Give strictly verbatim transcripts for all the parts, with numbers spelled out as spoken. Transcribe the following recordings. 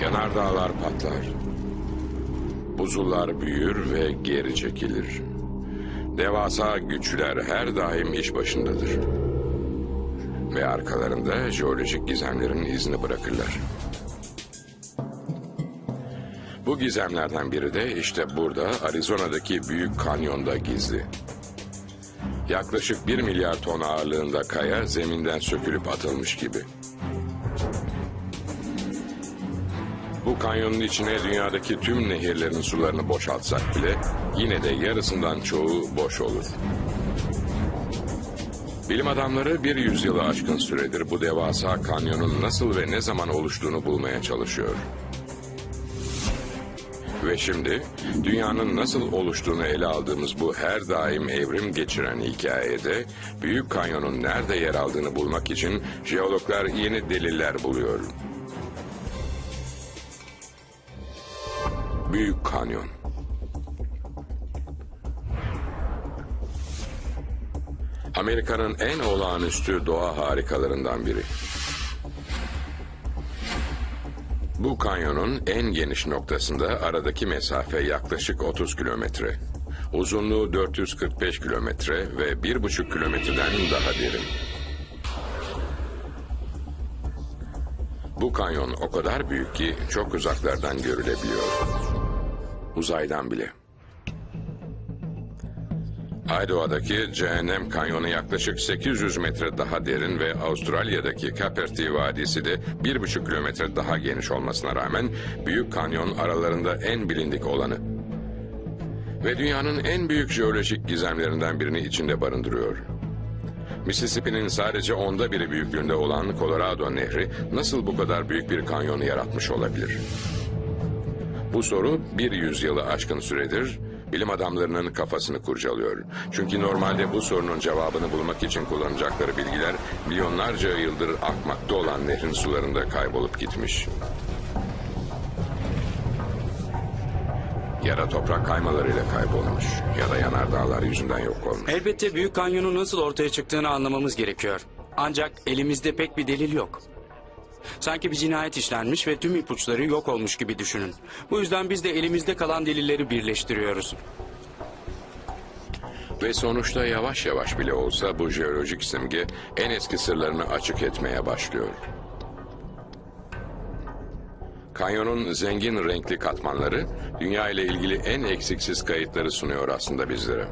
Yanardağlar patlar. Buzullar büyür ve geri çekilir. Devasa güçler her daim iş başındadır. Ve arkalarında jeolojik gizemlerin izini bırakırlar. Bu gizemlerden biri de işte burada, Arizona'daki Büyük Kanyon'da gizli. Yaklaşık bir milyar ton ağırlığında kaya zeminden sökülüp atılmış gibi. Bu kanyonun içine dünyadaki tüm nehirlerin sularını boşaltsak bile yine de yarısından çoğu boş olur. Bilim adamları bir yüzyılı aşkın süredir bu devasa kanyonun nasıl ve ne zaman oluştuğunu bulmaya çalışıyor. Ve şimdi dünyanın nasıl oluştuğunu ele aldığımız bu her daim evrim geçiren hikayede Büyük Kanyon'un nerede yer aldığını bulmak için jeologlar yeni deliller buluyor. Büyük Kanyon. Amerika'nın en olağanüstü doğa harikalarından biri. Bu kanyonun en geniş noktasında aradaki mesafe yaklaşık otuz kilometre. Uzunluğu dört yüz kırk beş kilometre ve bir buçuk kilometreden daha derin. Bu kanyon o kadar büyük ki çok uzaklardan görülebiliyor. Uzaydan bile. Idaho'daki Cehennem Kanyonu yaklaşık sekiz yüz metre daha derin ve Avustralya'daki Capertee Vadisi de bir buçuk kilometre daha geniş olmasına rağmen Büyük Kanyon aralarında en bilindik olanı. Ve dünyanın en büyük jeolojik gizemlerinden birini içinde barındırıyor. Mississippi'nin sadece onda biri büyüklüğünde olan Colorado Nehri nasıl bu kadar büyük bir kanyonu yaratmış olabilir? Bu soru bir yüzyılı aşkın süredir bilim adamlarının kafasını kurcalıyor. Çünkü normalde bu sorunun cevabını bulmak için kullanacakları bilgiler milyonlarca yıldır akmakta olan nehrin sularında kaybolup gitmiş. Ya da toprak kaymalarıyla kaybolmuş ya da yanardağlar yüzünden yok olmuş. Elbette Büyük Kanyon'un nasıl ortaya çıktığını anlamamız gerekiyor. Ancak elimizde pek bir delil yok. Sanki bir cinayet işlenmiş ve tüm ipuçları yok olmuş gibi düşünün. Bu yüzden biz de elimizde kalan delilleri birleştiriyoruz. Ve sonuçta yavaş yavaş bile olsa bu jeolojik simge en eski sırlarını açık etmeye başlıyor. Kanyonun zengin renkli katmanları dünya ile ilgili en eksiksiz kayıtları sunuyor aslında bizlere.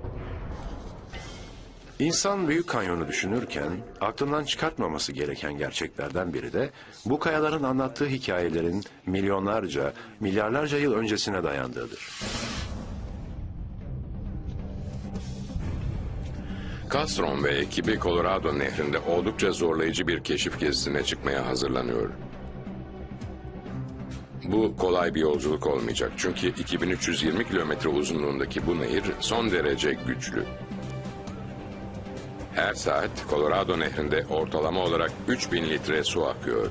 İnsan Büyük Kanyon'u düşünürken aklından çıkartmaması gereken gerçeklerden biri de bu kayaların anlattığı hikayelerin milyonlarca, milyarlarca yıl öncesine dayandığıdır. Castron ve ekibi Colorado Nehri'nde oldukça zorlayıcı bir keşif gezisine çıkmaya hazırlanıyor. Bu kolay bir yolculuk olmayacak çünkü iki bin üç yüz yirmi kilometre uzunluğundaki bu nehir son derece güçlü. Her saat Colorado Nehri'nde ortalama olarak üç bin litre su akıyor.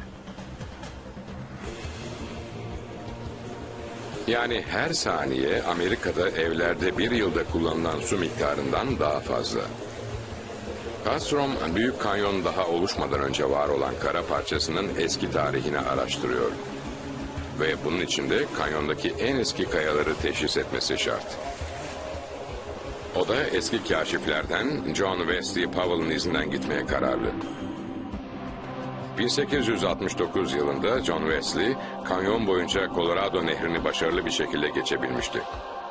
Yani her saniye Amerika'da evlerde bir yılda kullanılan su miktarından daha fazla. Castron, Büyük Kanyon daha oluşmadan önce var olan kara parçasının eski tarihini araştırıyor. Ve bunun için de kanyondaki en eski kayaları teşhis etmesi şart. O da eski kaşiflerden John Wesley Powell'ın izinden gitmeye kararlı. bin sekiz yüz altmış dokuz yılında John Wesley, kanyon boyunca Colorado Nehri'ni başarılı bir şekilde geçebilmişti.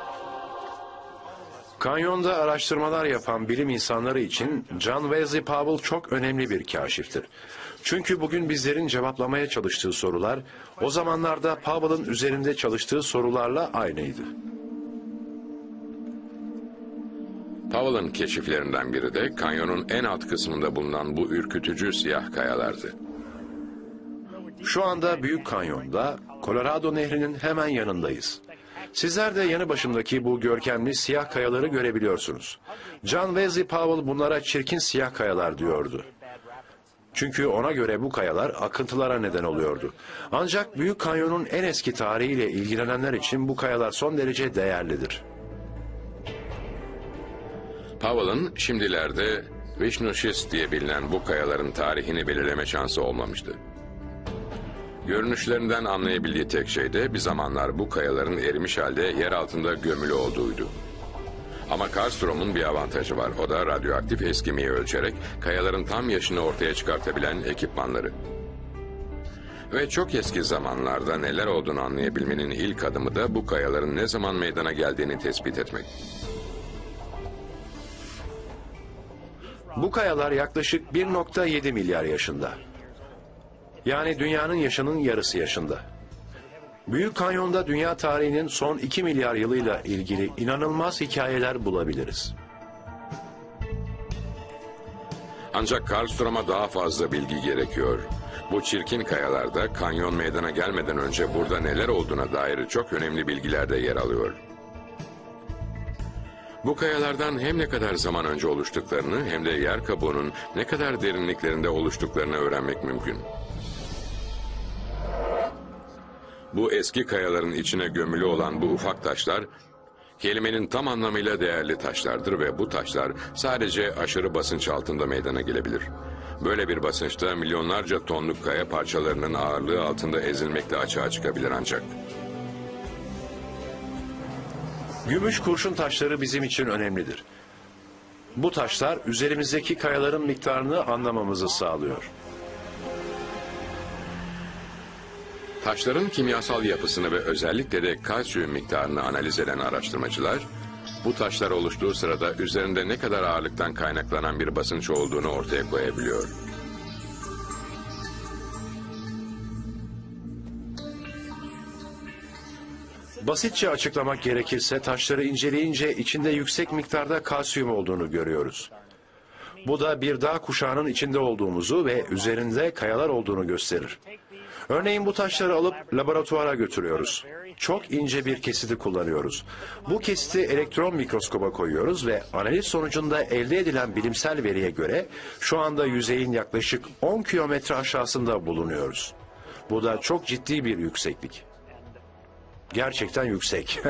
Kanyonda araştırmalar yapan bilim insanları için John Wesley Powell çok önemli bir kaşiftir. Çünkü bugün bizlerin cevaplamaya çalıştığı sorular, o zamanlarda Powell'ın üzerinde çalıştığı sorularla aynıydı. Powell'ın keşiflerinden biri de kanyonun en alt kısmında bulunan bu ürkütücü siyah kayalardı. Şu anda Büyük Kanyon'da Colorado Nehri'nin hemen yanındayız. Sizler de yanı başındaki bu görkemli siyah kayaları görebiliyorsunuz. John Wesley Powell bunlara çirkin siyah kayalar diyordu. Çünkü ona göre bu kayalar akıntılara neden oluyordu. Ancak Büyük Kanyon'un en eski tarihiyle ilgilenenler için bu kayalar son derece değerlidir. Powell'ın şimdilerde Vishnu Schist diye bilinen bu kayaların tarihini belirleme şansı olmamıştı. Görünüşlerinden anlayabildiği tek şey de bir zamanlar bu kayaların erimiş halde yer altında gömülü olduğuydu. Ama Karlstrom'un bir avantajı var. O da radyoaktif eskimeyi ölçerek kayaların tam yaşını ortaya çıkartabilen ekipmanları. Ve çok eski zamanlarda neler olduğunu anlayabilmenin ilk adımı da bu kayaların ne zaman meydana geldiğini tespit etmek. Bu kayalar yaklaşık bir nokta yedi milyar yaşında. Yani dünyanın yaşının yarısı yaşında. Büyük Kanyon'da dünya tarihinin son iki milyar yılıyla ilgili inanılmaz hikayeler bulabiliriz. Ancak Karlstrom'a daha fazla bilgi gerekiyor. Bu çirkin kayalarda kanyon meydana gelmeden önce burada neler olduğuna dair çok önemli bilgiler de yer alıyor. Bu kayalardan hem ne kadar zaman önce oluştuklarını hem de yer kabuğunun ne kadar derinliklerinde oluştuklarını öğrenmek mümkün. Bu eski kayaların içine gömülü olan bu ufak taşlar, kelimenin tam anlamıyla değerli taşlardır ve bu taşlar sadece aşırı basınç altında meydana gelebilir. Böyle bir basınçta milyonlarca tonluk kaya parçalarının ağırlığı altında ezilmekle açığa çıkabilir ancak. Gümüş kurşun taşları bizim için önemlidir. Bu taşlar üzerimizdeki kayaların miktarını anlamamızı sağlıyor. Taşların kimyasal yapısını ve özellikle de kalsiyum miktarını analiz eden araştırmacılar, bu taşlar oluştuğu sırada üzerinde ne kadar ağırlıktan kaynaklanan bir basınç olduğunu ortaya koyabiliyor. Basitçe açıklamak gerekirse taşları inceleyince içinde yüksek miktarda kalsiyum olduğunu görüyoruz. Bu da bir dağ kuşağının içinde olduğumuzu ve üzerinde kayalar olduğunu gösterir. Örneğin bu taşları alıp laboratuvara götürüyoruz. Çok ince bir kesiti kullanıyoruz. Bu kesiti elektron mikroskoba koyuyoruz ve analiz sonucunda elde edilen bilimsel veriye göre şu anda yüzeyin yaklaşık on kilometre aşağısında bulunuyoruz. Bu da çok ciddi bir yükseklik. Gerçekten yüksek.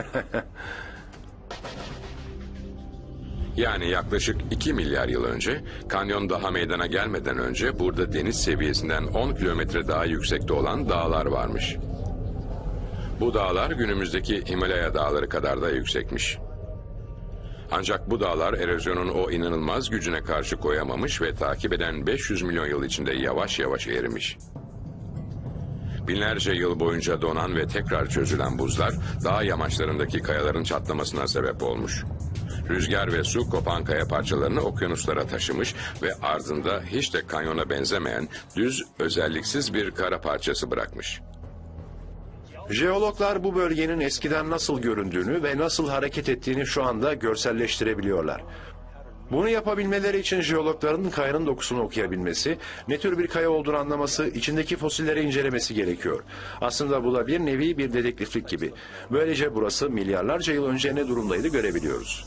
Yani yaklaşık iki milyar yıl önce, kanyon daha meydana gelmeden önce burada deniz seviyesinden on kilometre daha yüksekte olan dağlar varmış. Bu dağlar günümüzdeki Himalaya dağları kadar da yüksekmiş. Ancak bu dağlar erozyonun o inanılmaz gücüne karşı koyamamış ve takip eden beş yüz milyon yıl içinde yavaş yavaş erimiş. Binlerce yıl boyunca donan ve tekrar çözülen buzlar dağ yamaçlarındaki kayaların çatlamasına sebep olmuş. Rüzgar ve su kopan kaya parçalarını okyanuslara taşımış ve ardında hiç de kanyona benzemeyen düz, özelliksiz bir kara parçası bırakmış. Jeologlar bu bölgenin eskiden nasıl göründüğünü ve nasıl hareket ettiğini şu anda görselleştirebiliyorlar. Bunu yapabilmeleri için jeologların kayanın dokusunu okuyabilmesi, ne tür bir kaya olduğunu anlaması, içindeki fosilleri incelemesi gerekiyor. Aslında bu da bir nevi bir dedektiflik gibi. Böylece burası milyarlarca yıl önce ne durumdaydı görebiliyoruz.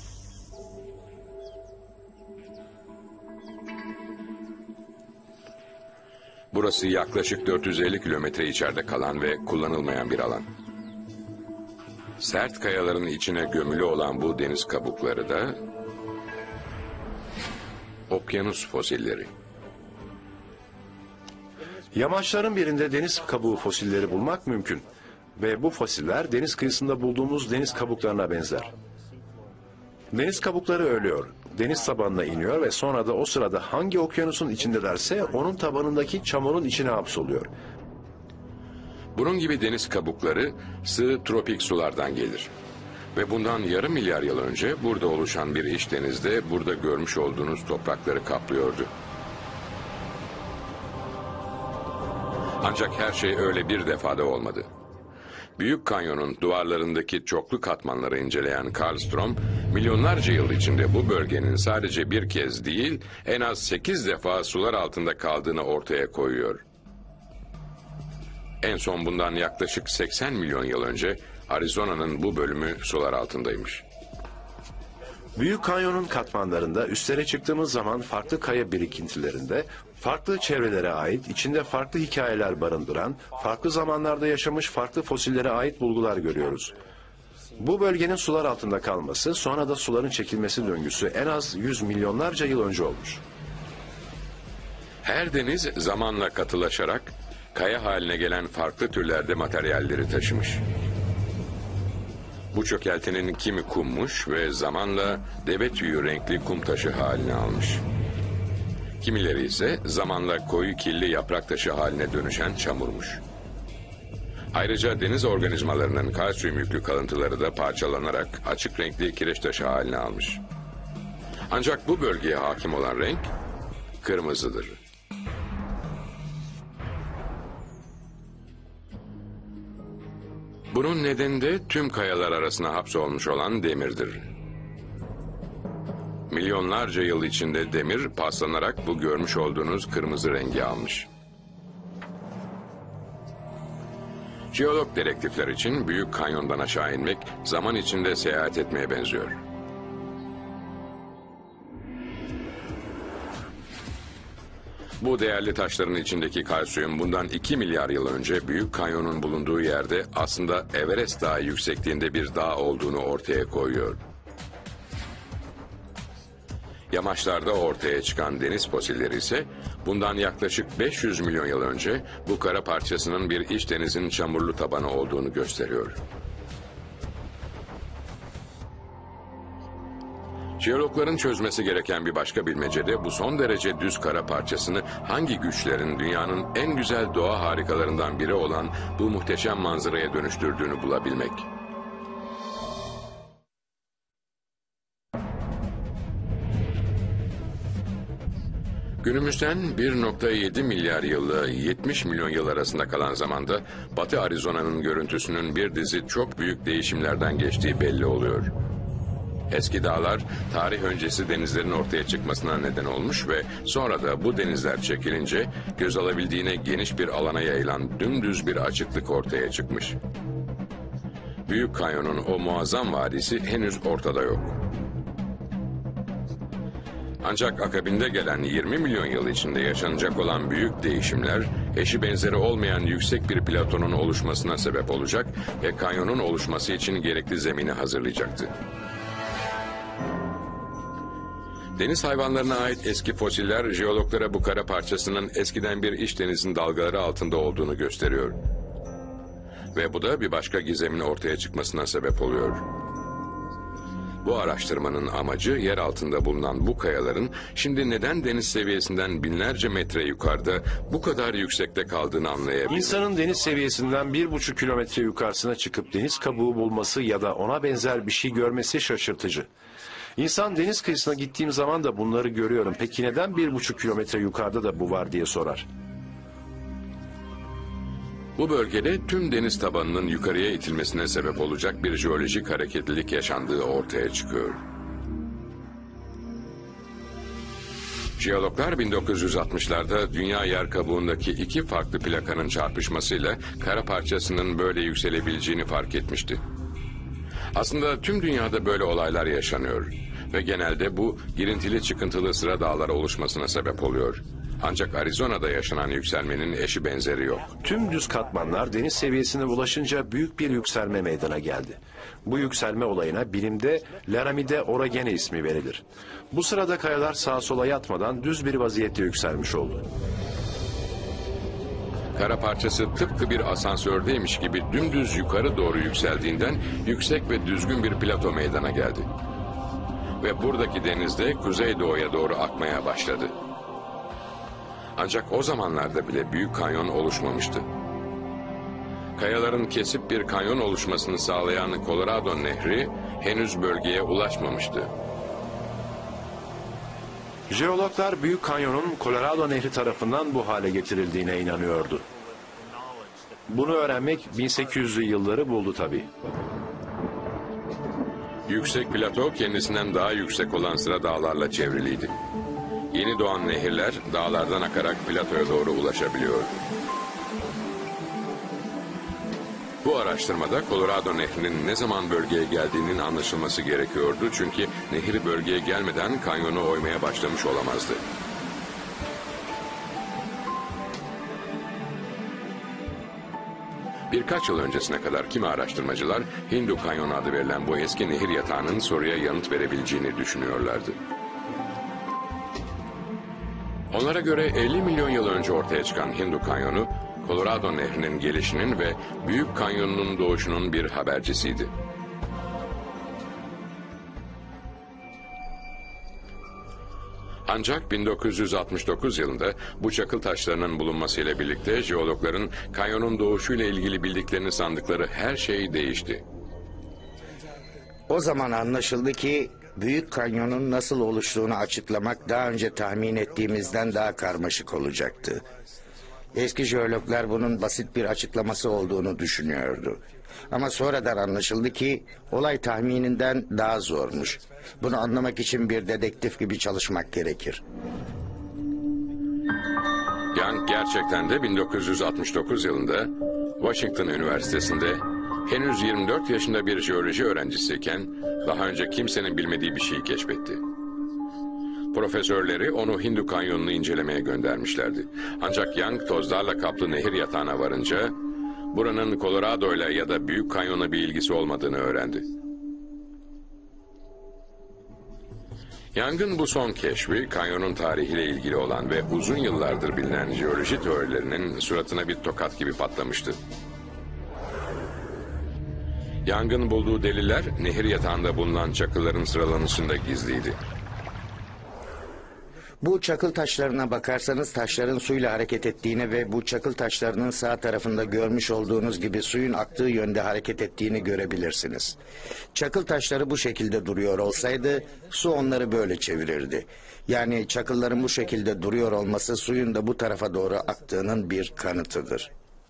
Burası yaklaşık dört yüz elli kilometre içeride kalan ve kullanılmayan bir alan. Sert kayaların içine gömülü olan bu deniz kabukları da okyanus fosilleri. Yamaçların birinde deniz kabuğu fosilleri bulmak mümkün. Ve bu fosiller deniz kıyısında bulduğumuz deniz kabuklarına benzer. Deniz kabukları ölüyor, deniz tabanına iniyor ve sonra da o sırada hangi okyanusun içindelerse onun tabanındaki çamurun içine hapsoluyor. Bunun gibi deniz kabukları sığ tropik sulardan gelir. Ve bundan yarım milyar yıl önce burada oluşan bir iç denizde burada görmüş olduğunuz toprakları kaplıyordu. Ancak her şey öyle bir defada olmadı. Büyük Kanyon'un duvarlarındaki çoklu katmanları inceleyen Karlstrom, milyonlarca yıl içinde bu bölgenin sadece bir kez değil, en az sekiz defa sular altında kaldığını ortaya koyuyor. En son bundan yaklaşık seksen milyon yıl önce Arizona'nın bu bölümü sular altındaymış. Büyük Kanyon'un katmanlarında üstlere çıktığımız zaman farklı kaya birikintilerinde, farklı çevrelere ait, içinde farklı hikayeler barındıran, farklı zamanlarda yaşamış farklı fosillere ait bulgular görüyoruz. Bu bölgenin sular altında kalması, sonra da suların çekilmesi döngüsü en az yüz milyonlarca yıl önce olmuş. Her deniz zamanla katılaşarak kaya haline gelen farklı türlerde materyalleri taşımış. Bu çökeltinin kimi kummuş ve zamanla deve tüyü renkli kum taşı halini almış. Kimileri ise zamanla koyu kirli yaprak taşı haline dönüşen çamurmuş. Ayrıca deniz organizmalarının kalsiyum yüklü kalıntıları da parçalanarak açık renkli kireç taşı haline almış. Ancak bu bölgeye hakim olan renk kırmızıdır. Bunun nedeni de tüm kayalar arasına hapsolmuş olan demirdir. Milyonlarca yıl içinde demir paslanarak bu görmüş olduğunuz kırmızı rengi almış. Jeolog dedektifler için Büyük Kanyon'dan aşağı inmek zaman içinde seyahat etmeye benziyor. Bu değerli taşların içindeki kalsiyum bundan iki milyar yıl önce Büyük Kanyon'un bulunduğu yerde aslında Everest Dağı yüksekliğinde bir dağ olduğunu ortaya koyuyor. Yamaçlarda ortaya çıkan deniz fosilleri ise bundan yaklaşık beş yüz milyon yıl önce bu kara parçasının bir iç denizin çamurlu tabanı olduğunu gösteriyor. Jeologların çözmesi gereken bir başka bilmece de bu son derece düz kara parçasını hangi güçlerin dünyanın en güzel doğa harikalarından biri olan bu muhteşem manzaraya dönüştürdüğünü bulabilmek. Günümüzden bir nokta yedi milyar yılla yetmiş milyon yıl arasında kalan zamanda Batı Arizona'nın görüntüsünün bir dizi çok büyük değişimlerden geçtiği belli oluyor. Eski dağlar tarih öncesi denizlerin ortaya çıkmasına neden olmuş ve sonra da bu denizler çekilince göz alabildiğine geniş bir alana yayılan dümdüz bir açıklık ortaya çıkmış. Büyük Kanyon'un o muazzam vadisi henüz ortada yok. Ancak akabinde gelen yirmi milyon yıl içinde yaşanacak olan büyük değişimler, eşi benzeri olmayan yüksek bir platonun oluşmasına sebep olacak ve kanyonun oluşması için gerekli zemini hazırlayacaktı. Deniz hayvanlarına ait eski fosiller, jeologlara bu kara parçasının eskiden bir iç denizin dalgaları altında olduğunu gösteriyor. Ve bu da bir başka gizemin ortaya çıkmasına sebep oluyor. Bu araştırmanın amacı yer altında bulunan bu kayaların şimdi neden deniz seviyesinden binlerce metre yukarıda bu kadar yüksekte kaldığını anlayabilmek. İnsanın deniz seviyesinden bir buçuk kilometre yukarısına çıkıp deniz kabuğu bulması ya da ona benzer bir şey görmesi şaşırtıcı. İnsan deniz kıyısına gittiğim zaman da bunları görüyorum. Peki neden bir buçuk kilometre yukarıda da bu var diye sorar. Bu bölgede tüm deniz tabanının yukarıya itilmesine sebep olacak bir jeolojik hareketlilik yaşandığı ortaya çıkıyor. Jeologlar bin dokuz yüz altmışlarda dünya yer kabuğundaki iki farklı plakanın çarpışmasıyla kara parçasının böyle yükselebileceğini fark etmişti. Aslında tüm dünyada böyle olaylar yaşanıyor ve genelde bu girintili çıkıntılı sıra dağlar oluşmasına sebep oluyor. Ancak Arizona'da yaşanan yükselmenin eşi benzeri yok. Tüm düz katmanlar deniz seviyesine ulaşınca büyük bir yükselme meydana geldi. Bu yükselme olayına bilimde Laramide Orogene ismi verilir. Bu sırada kayalar sağa sola yatmadan düz bir vaziyette yükselmiş oldu. Kara parçası tıpkı bir asansördeymiş gibi dümdüz yukarı doğru yükseldiğinden yüksek ve düzgün bir plato meydana geldi. Ve buradaki deniz de kuzeydoğuya doğru akmaya başladı. Ancak o zamanlarda bile büyük kanyon oluşmamıştı. Kayaların kesip bir kanyon oluşmasını sağlayan Colorado Nehri henüz bölgeye ulaşmamıştı. Jeologlar Büyük Kanyon'un Colorado Nehri tarafından bu hale getirildiğine inanıyordu. Bunu öğrenmek bin sekiz yüzlü yılları buldu tabii. Yüksek plato kendisinden daha yüksek olan sıra dağlarla çevriliydi. Yeni doğan nehirler dağlardan akarak platoya doğru ulaşabiliyor. Bu araştırmada Colorado Nehri'nin ne zaman bölgeye geldiğinin anlaşılması gerekiyordu. Çünkü nehir bölgeye gelmeden kanyonu oymaya başlamış olamazdı. Birkaç yıl öncesine kadar kimi araştırmacılar Hindu Kanyonu adı verilen bu eski nehir yatağının soruya yanıt verebileceğini düşünüyorlardı. Onlara göre elli milyon yıl önce ortaya çıkan Hindu Kanyonu, Colorado Nehri'nin gelişinin ve Büyük Kanyon'un doğuşunun bir habercisiydi. Ancak bin dokuz yüz altmış dokuz yılında bu çakıl taşlarının bulunmasıyla birlikte jeologların kanyonun doğuşuyla ilgili bildiklerini sandıkları her şey değişti. O zaman anlaşıldı ki Büyük Kanyon'un nasıl oluştuğunu açıklamak daha önce tahmin ettiğimizden daha karmaşık olacaktı. Eski jeologlar bunun basit bir açıklaması olduğunu düşünüyordu. Ama sonradan anlaşıldı ki olay tahmininden daha zormuş. Bunu anlamak için bir dedektif gibi çalışmak gerekir. Young gerçekten de bin dokuz yüz altmış dokuz yılında Washington Üniversitesi'nde henüz yirmi dört yaşında bir jeoloji öğrencisiyken daha önce kimsenin bilmediği bir şeyi keşfetti. Profesörleri onu Hindu Kanyonu'nu incelemeye göndermişlerdi. Ancak Young tozlarla kaplı nehir yatağına varınca buranın Colorado'yla ya da Büyük Kanyon'la bir ilgisi olmadığını öğrendi. Young'ın bu son keşfi kanyonun tarihiyle ilgili olan ve uzun yıllardır bilinen jeoloji teorilerinin suratına bir tokat gibi patlamıştı. Young'ın bulduğu deliller nehir yatağında bulunan çakılların sıralanışında gizliydi. Bu çakıl taşlarına bakarsanız taşların suyla hareket ettiğini ve bu çakıl taşlarının sağ tarafında görmüş olduğunuz gibi suyun aktığı yönde hareket ettiğini görebilirsiniz. Çakıl taşları bu şekilde duruyor olsaydı su onları böyle çevirirdi. Yani çakılların bu şekilde duruyor olması suyun da bu tarafa doğru aktığının bir kanıtıdır.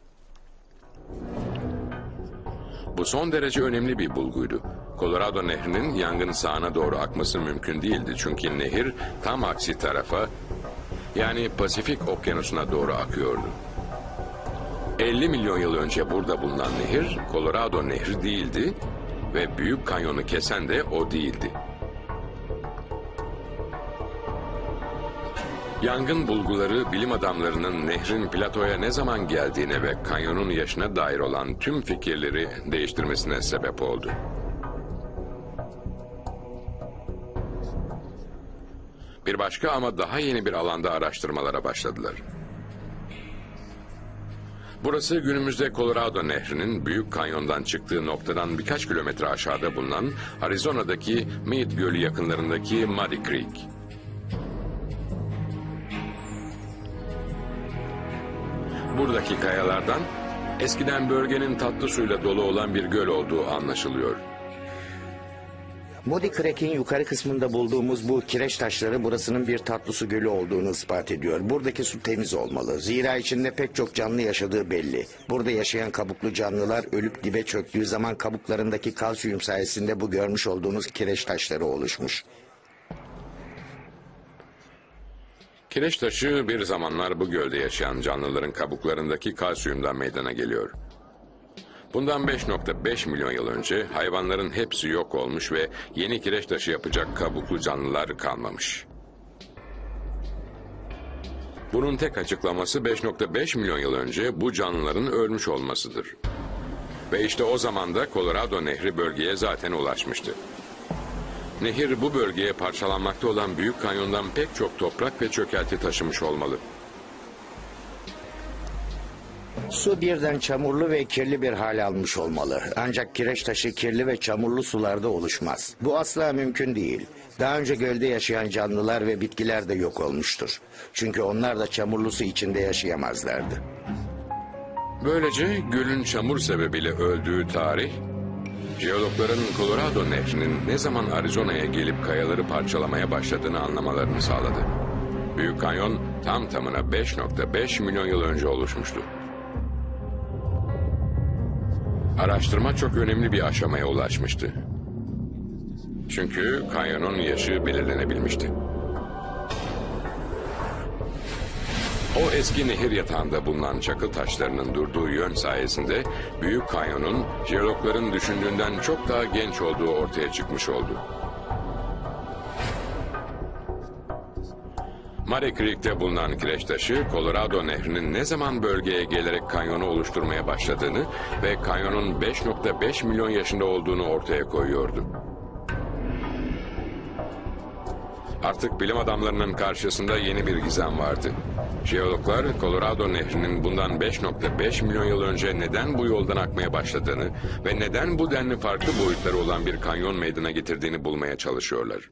Bu son derece önemli bir bulguydu. Colorado Nehri'nin Young'ın sağına doğru akması mümkün değildi. Çünkü nehir tam aksi tarafa, yani Pasifik Okyanusu'na doğru akıyordu. elli milyon yıl önce burada bulunan nehir, Colorado Nehri değildi ve Büyük Kanyon'u kesen de o değildi. Young'ın bulguları bilim adamlarının nehrin platoya ne zaman geldiğine ve kanyonun yaşına dair olan tüm fikirleri değiştirmesine sebep oldu. Bir başka ama daha yeni bir alanda araştırmalara başladılar. Burası günümüzde Colorado Nehri'nin Büyük Kanyon'dan çıktığı noktadan birkaç kilometre aşağıda bulunan Arizona'daki Mead Gölü yakınlarındaki Muddy Creek. Buradaki kayalardan eskiden bölgenin tatlı suyla dolu olan bir göl olduğu anlaşılıyor. Muddy Creek'in yukarı kısmında bulduğumuz bu kireç taşları burasının bir tatlı su gölü olduğunu ispat ediyor. Buradaki su temiz olmalı. Zira içinde pek çok canlı yaşadığı belli. Burada yaşayan kabuklu canlılar ölüp dibe çöktüğü zaman kabuklarındaki kalsiyum sayesinde bu görmüş olduğunuz kireç taşları oluşmuş. Kireç taşı bir zamanlar bu gölde yaşayan canlıların kabuklarındaki kalsiyumdan meydana geliyor. Bundan beş nokta beş milyon yıl önce hayvanların hepsi yok olmuş ve yeni kireç taşı yapacak kabuklu canlılar kalmamış. Bunun tek açıklaması beş nokta beş milyon yıl önce bu canlıların ölmüş olmasıdır. Ve işte o zaman da Colorado Nehri bölgeye zaten ulaşmıştı. Nehir bu bölgeye parçalanmakta olan Büyük Kanyon'dan pek çok toprak ve çökelti taşımış olmalı. Su birden çamurlu ve kirli bir hal almış olmalı. Ancak kireç taşı kirli ve çamurlu sularda oluşmaz. Bu asla mümkün değil. Daha önce gölde yaşayan canlılar ve bitkiler de yok olmuştur. Çünkü onlar da çamurlu su içinde yaşayamazlardı. Böylece gölün çamur sebebiyle öldüğü tarih, jeologların Colorado Nehri'nin ne zaman Arizona'ya gelip kayaları parçalamaya başladığını anlamalarını sağladı. Büyük Kanyon tam tamına beş nokta beş milyon yıl önce oluşmuştu. Araştırma çok önemli bir aşamaya ulaşmıştı. Çünkü kanyonun yaşı belirlenebilmişti. O eski nehir yatağında bulunan çakıl taşlarının durduğu yön sayesinde Büyük Kanyon'un jeologların düşündüğünden çok daha genç olduğu ortaya çıkmış oldu. Muddy Creek'te bulunan kireç taşı, Colorado Nehri'nin ne zaman bölgeye gelerek kanyonu oluşturmaya başladığını ve kanyonun beş nokta beş milyon yaşında olduğunu ortaya koyuyordu. Artık bilim adamlarının karşısında yeni bir gizem vardı. Jeologlar, Colorado Nehri'nin bundan beş nokta beş milyon yıl önce neden bu yoldan akmaya başladığını ve neden bu denli farklı boyutları olan bir kanyon meydana getirdiğini bulmaya çalışıyorlar.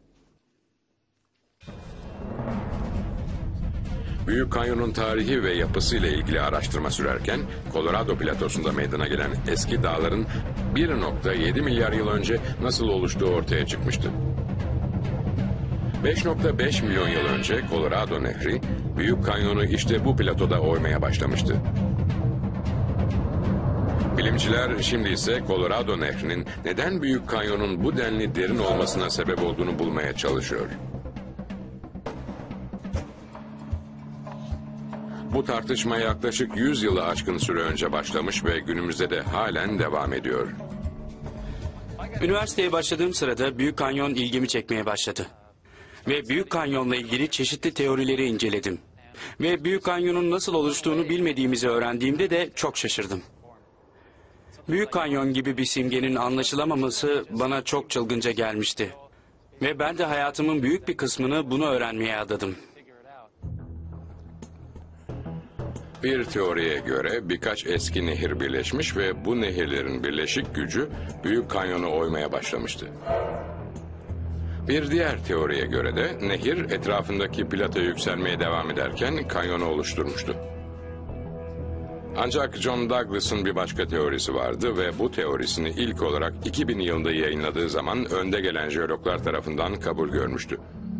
Büyük Kanyon'un tarihi ve yapısıyla ilgili araştırma sürerken, Colorado platosunda meydana gelen eski dağların bir nokta yedi milyar yıl önce nasıl oluştuğu ortaya çıkmıştı. beş nokta beş milyon yıl önce Colorado Nehri, Büyük Kanyon'u işte bu platoda oymaya başlamıştı. Bilimciler şimdi ise Colorado Nehri'nin neden Büyük Kanyon'un bu denli derin olmasına sebep olduğunu bulmaya çalışıyor. Bu tartışma yaklaşık yüz yılı aşkın süre önce başlamış ve günümüzde de halen devam ediyor. Üniversiteye başladığım sırada Büyük Kanyon ilgimi çekmeye başladı. Ve Büyük Kanyon'la ilgili çeşitli teorileri inceledim. Ve Büyük Kanyon'un nasıl oluştuğunu bilmediğimizi öğrendiğimde de çok şaşırdım. Büyük Kanyon gibi bir simgenin anlaşılamaması bana çok çılgınca gelmişti. Ve ben de hayatımın büyük bir kısmını bunu öğrenmeye adadım. Bir teoriye göre birkaç eski nehir birleşmiş ve bu nehirlerin birleşik gücü Büyük Kanyon'u oymaya başlamıştı. Bir diğer teoriye göre de nehir etrafındaki platoya yükselmeye devam ederken kanyonu oluşturmuştu. Ancak John Douglas'ın bir başka teorisi vardı ve bu teorisini ilk olarak iki bin yılında yayınladığı zaman önde gelen jeologlar tarafından kabul görmüştü.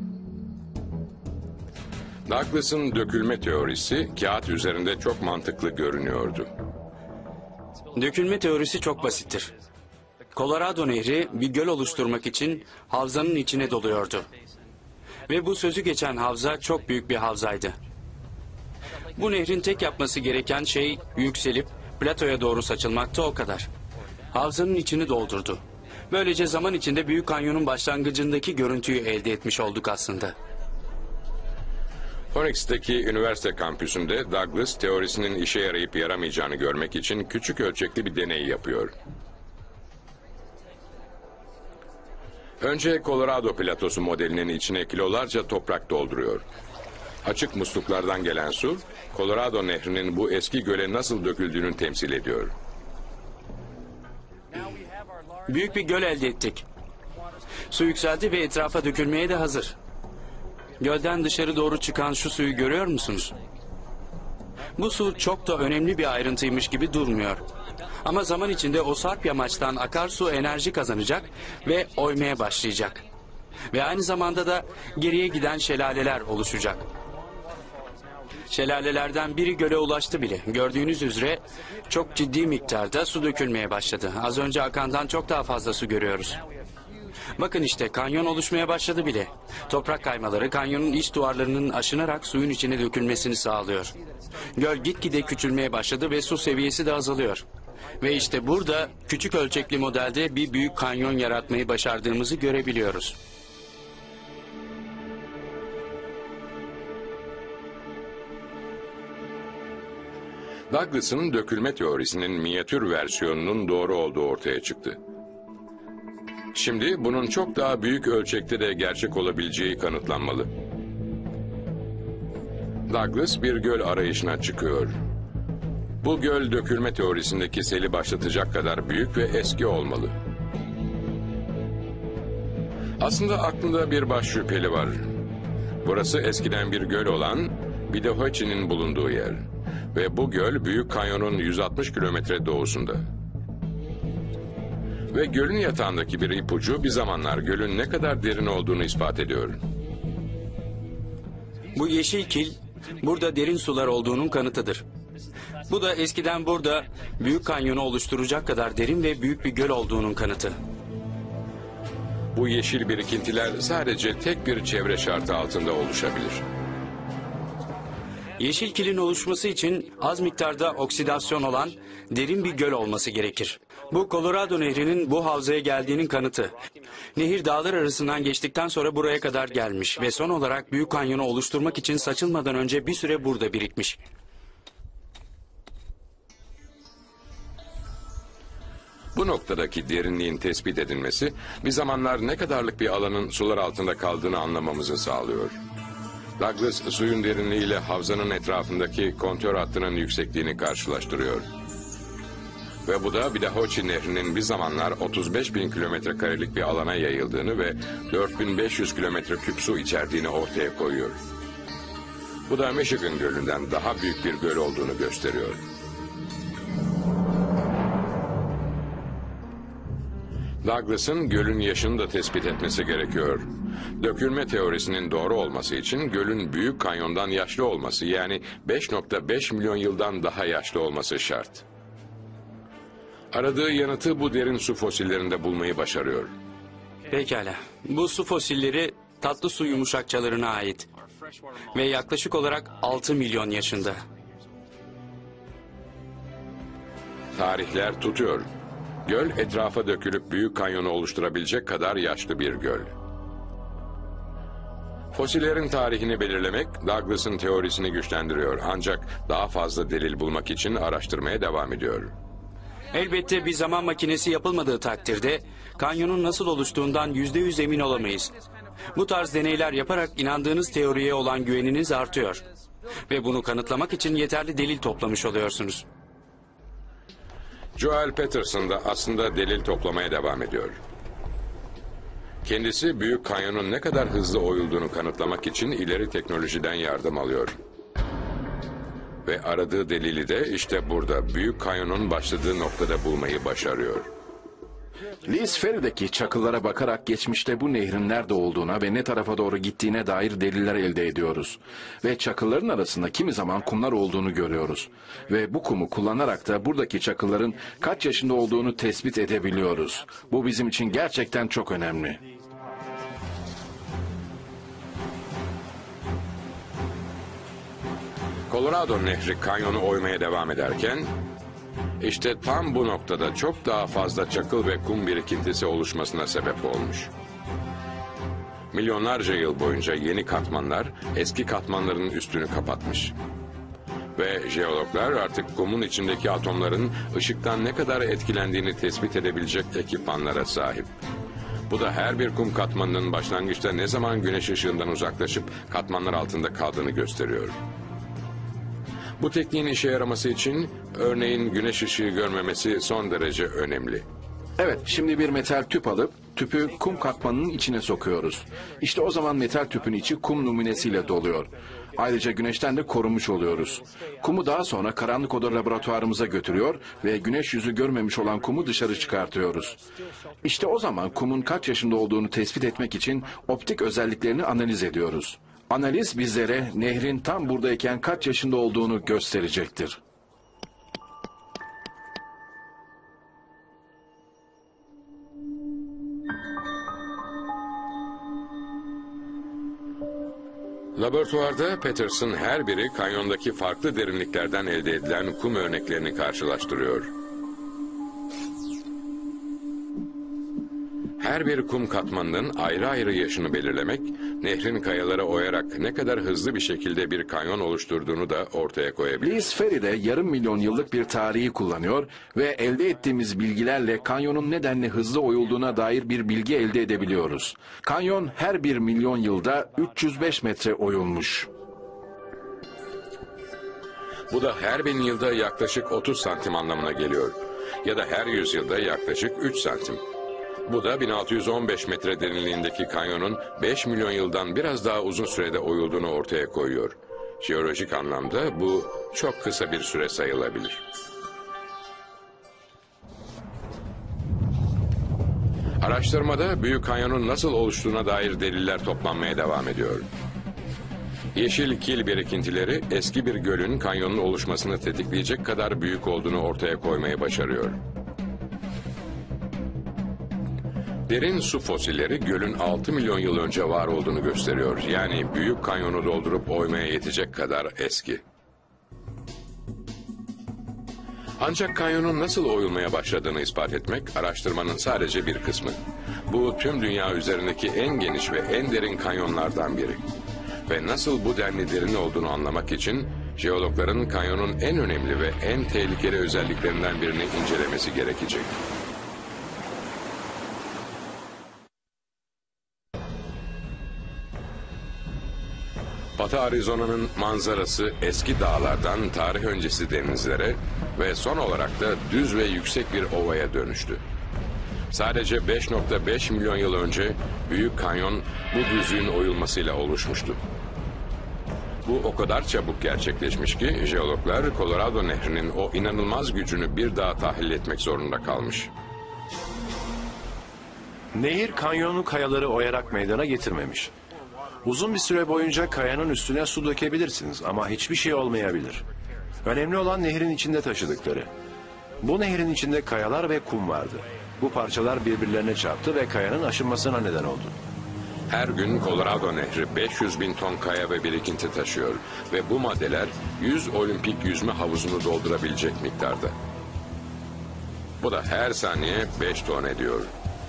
Douglas'ın dökülme teorisi kağıt üzerinde çok mantıklı görünüyordu. Dökülme teorisi çok basittir. Colorado Nehri bir göl oluşturmak için havzanın içine doluyordu. Ve bu sözü geçen havza çok büyük bir havzaydı. Bu nehrin tek yapması gereken şey yükselip platoya doğru saçılmakta, o kadar. Havzanın içini doldurdu. Böylece zaman içinde Büyük Kanyon'un başlangıcındaki görüntüyü elde etmiş olduk aslında. Phoenix'teki üniversite kampüsünde Douglas teorisinin işe yarayıp yaramayacağını görmek için küçük ölçekli bir deney yapıyor. Önce Colorado platosu modelinin içine kilolarca toprak dolduruyor. Açık musluklardan gelen su, Colorado Nehri'nin bu eski göle nasıl döküldüğünü temsil ediyor. Büyük bir göl elde ettik. Su yükseldi ve etrafa dökülmeye de hazır. Gölden dışarı doğru çıkan şu suyu görüyor musunuz? Bu su çok da önemli bir ayrıntıymış gibi durmuyor. Ama zaman içinde o sarp yamaçtan akarsu enerji kazanacak ve oymaya başlayacak. Ve aynı zamanda da geriye giden şelaleler oluşacak. Şelalelerden biri göle ulaştı bile. Gördüğünüz üzere çok ciddi miktarda su dökülmeye başladı. Az önce akandan çok daha fazla su görüyoruz. Bakın işte kanyon oluşmaya başladı bile. Toprak kaymaları kanyonun iç duvarlarının aşınarak suyun içine dökülmesini sağlıyor. Göl gitgide küçülmeye başladı ve su seviyesi de azalıyor. Ve işte burada küçük ölçekli modelde bir büyük kanyon yaratmayı başardığımızı görebiliyoruz. Douglas'ın dökülme teorisinin minyatür versiyonunun doğru olduğu ortaya çıktı. Şimdi bunun çok daha büyük ölçekte de gerçek olabileceği kanıtlanmalı. Douglas bir göl arayışına çıkıyor. Bu göl dökülme teorisindeki seli başlatacak kadar büyük ve eski olmalı. Aslında aklında bir baş şüpheli var. Burası eskiden bir göl olan Bidahoeche'nin bulunduğu yer. Ve bu göl Büyük Kanyon'un yüz altmış kilometre doğusunda. Ve gölün yatağındaki bir ipucu bir zamanlar gölün ne kadar derin olduğunu ispat ediyor. Bu yeşil kil burada derin sular olduğunun kanıtıdır. Bu da eskiden burada Büyük Kanyon'u oluşturacak kadar derin ve büyük bir göl olduğunun kanıtı. Bu yeşil birikintiler sadece tek bir çevre şartı altında oluşabilir. Yeşil kilin oluşması için az miktarda oksidasyon olan derin bir göl olması gerekir. Bu Colorado Nehri'nin bu havzaya geldiğinin kanıtı. Nehir dağlar arasından geçtikten sonra buraya kadar gelmiş ve son olarak Büyük Kanyon'u oluşturmak için saçılmadan önce bir süre burada birikmiş. Bu noktadaki derinliğin tespit edilmesi bir zamanlar ne kadarlık bir alanın sular altında kaldığını anlamamızı sağlıyor. Douglas suyun derinliği ile havzanın etrafındaki kontör hattının yüksekliğini karşılaştırıyor. Ve bu da Bidahochi Nehri'nin bir zamanlar otuz beş bin kilometre karelik bir alana yayıldığını ve dört bin beş yüz kilometre küp su içerdiğini ortaya koyuyor. Bu da Michigan Gölü'nden daha büyük bir göl olduğunu gösteriyor. Douglas'ın gölün yaşını da tespit etmesi gerekiyor. Dökülme teorisinin doğru olması için gölün Büyük Kanyon'dan yaşlı olması, yani beş nokta beş milyon yıldan daha yaşlı olması şart. Aradığı yanıtı bu derin su fosillerinde bulmayı başarıyor. Pekala. Bu su fosilleri tatlı su yumuşakçalarına ait. Ve yaklaşık olarak altı milyon yaşında. Tarihler tutuyor. Göl etrafa dökülüp Büyük Kanyon'u oluşturabilecek kadar yaşlı bir göl. Fosillerin tarihini belirlemek Douglas'ın teorisini güçlendiriyor, ancak daha fazla delil bulmak için araştırmaya devam ediyor. Elbette bir zaman makinesi yapılmadığı takdirde kanyonun nasıl oluştuğundan yüzde yüz emin olamayız. Bu tarz deneyler yaparak inandığınız teoriye olan güveniniz artıyor. Ve bunu kanıtlamak için yeterli delil toplamış oluyorsunuz. Joel Peterson da aslında delil toplamaya devam ediyor. Kendisi Büyük Kanyon'un ne kadar hızlı oyulduğunu kanıtlamak için ileri teknolojiden yardım alıyor. Ve aradığı delili de işte burada, Büyük Kanyon'un başladığı noktada bulmayı başarıyor. Lees Ferry'deki çakıllara bakarak geçmişte bu nehrin nerede olduğuna ve ne tarafa doğru gittiğine dair deliller elde ediyoruz. Ve çakılların arasında kimi zaman kumlar olduğunu görüyoruz. Ve bu kumu kullanarak da buradaki çakılların kaç yaşında olduğunu tespit edebiliyoruz. Bu bizim için gerçekten çok önemli. Colorado Nehri kanyonu oymaya devam ederken, işte tam bu noktada çok daha fazla çakıl ve kum birikintisi oluşmasına sebep olmuş. Milyonlarca yıl boyunca yeni katmanlar eski katmanların üstünü kapatmış. Ve jeologlar artık kumun içindeki atomların ışıktan ne kadar etkilendiğini tespit edebilecek ekipmanlara sahip. Bu da her bir kum katmanının başlangıçta ne zaman güneş ışığından uzaklaşıp katmanlar altında kaldığını gösteriyor. Bu tekniğin işe yaraması için örneğin güneş ışığı görmemesi son derece önemli. Evet, şimdi bir metal tüp alıp tüpü kum katmanının içine sokuyoruz. İşte o zaman metal tüpün içi kum numunesiyle doluyor. Ayrıca güneşten de korunmuş oluyoruz. Kumu daha sonra karanlık oda laboratuvarımıza götürüyor ve güneş yüzü görmemiş olan kumu dışarı çıkartıyoruz. İşte o zaman kumun kaç yaşında olduğunu tespit etmek için optik özelliklerini analiz ediyoruz. Analiz bizlere nehrin tam buradayken kaç yaşında olduğunu gösterecektir. Laboratuvarda Peterson her biri kanyondaki farklı derinliklerden elde edilen kum örneklerini karşılaştırıyor. Her bir kum katmanının ayrı ayrı yaşını belirlemek, nehrin kayalara oyarak ne kadar hızlı bir şekilde bir kanyon oluşturduğunu da ortaya koyabilir. Lees Ferry de yarım milyon yıllık bir tarihi kullanıyor ve elde ettiğimiz bilgilerle kanyonun nedenle hızlı oyulduğuna dair bir bilgi elde edebiliyoruz. Kanyon her bir milyon yılda üç yüz beş metre oyulmuş. Bu da her bin yılda yaklaşık otuz santim anlamına geliyor. Ya da her yüz yılda yaklaşık üç santim. Bu da bin altı yüz on beş metre derinliğindeki kanyonun beş milyon yıldan biraz daha uzun sürede oyulduğunu ortaya koyuyor. Jeolojik anlamda bu çok kısa bir süre sayılabilir. Araştırmada Büyük Kanyon'un nasıl oluştuğuna dair deliller toplanmaya devam ediyor. Yeşil kil birikintileri eski bir gölün kanyonun oluşmasını tetikleyecek kadar büyük olduğunu ortaya koymayı başarıyor. Derin su fosilleri gölün altı milyon yıl önce var olduğunu gösteriyor. Yani Büyük Kanyon'u doldurup oymaya yetecek kadar eski. Ancak kanyonun nasıl oyulmaya başladığını ispat etmek araştırmanın sadece bir kısmı. Bu tüm dünya üzerindeki en geniş ve en derin kanyonlardan biri. Ve nasıl bu denli derin olduğunu anlamak için jeologların kanyonun en önemli ve en tehlikeli özelliklerinden birini incelemesi gerekecek. Batı Arizona'nın manzarası eski dağlardan tarih öncesi denizlere ve son olarak da düz ve yüksek bir ovaya dönüştü. Sadece beş nokta beş milyon yıl önce Büyük Kanyon bu düzlüğün oyulmasıyla oluşmuştu. Bu o kadar çabuk gerçekleşmiş ki jeologlar Colorado Nehri'nin o inanılmaz gücünü bir daha tahlil etmek zorunda kalmış. Nehir kanyonu kayaları oyarak meydana getirmemiş. Uzun bir süre boyunca kayanın üstüne su dökebilirsiniz ama hiçbir şey olmayabilir. Önemli olan nehrin içinde taşıdıkları. Bu nehrin içinde kayalar ve kum vardı. Bu parçalar birbirlerine çarptı ve kayanın aşınmasına neden oldu. Her gün Colorado Nehri beş yüz bin ton kaya ve birikinti taşıyor ve bu maddeler yüz olimpik yüzme havuzunu doldurabilecek miktarda. Bu da her saniye beş ton ediyor.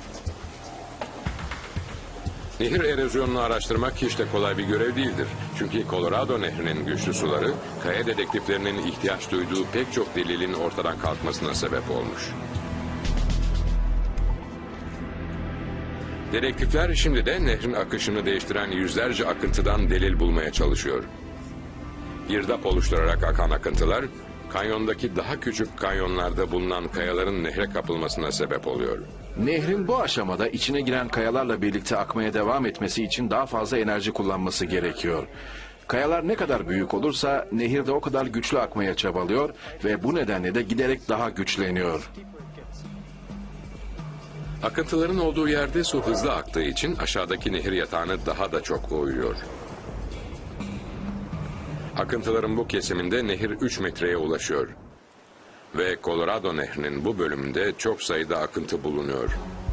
Nehir erozyonunu araştırmak hiç de kolay bir görev değildir. Çünkü Colorado Nehri'nin güçlü suları, kaya dedektiflerinin ihtiyaç duyduğu pek çok delilin ortadan kalkmasına sebep olmuş. Dedektifler şimdi de nehrin akışını değiştiren yüzlerce akıntıdan delil bulmaya çalışıyor. Girdap oluşturarak akan akıntılar, kanyondaki daha küçük kanyonlarda bulunan kayaların nehre kapılmasına sebep oluyor. Nehrin bu aşamada içine giren kayalarla birlikte akmaya devam etmesi için daha fazla enerji kullanması gerekiyor. Kayalar ne kadar büyük olursa nehir de o kadar güçlü akmaya çabalıyor ve bu nedenle de giderek daha güçleniyor. Akıntıların olduğu yerde su hızlı aktığı için aşağıdaki nehir yatağını daha da çok boğuyor. Akıntıların bu kesiminde nehir üç metreye ulaşıyor. Ve Colorado Nehri'nin bu bölümünde çok sayıda akıntı bulunuyor.